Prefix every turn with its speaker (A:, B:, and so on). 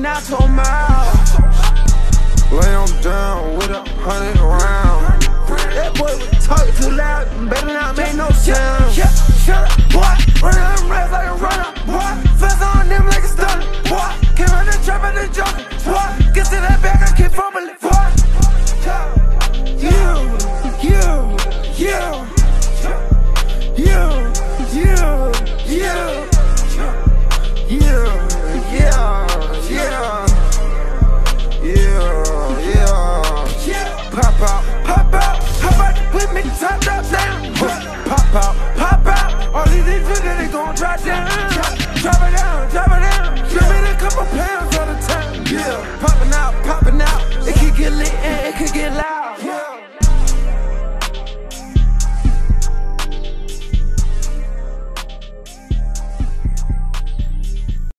A: out to a mile.
B: Lay him down with 100 rounds.
A: That boy was talking too loud, better not make no sound. Shut up, boy. Run out them rats like a runner, boy. Fence on them like a stunner, boy. Can't run the trap and the jungle, boy. Get to that back, I keep fumbling.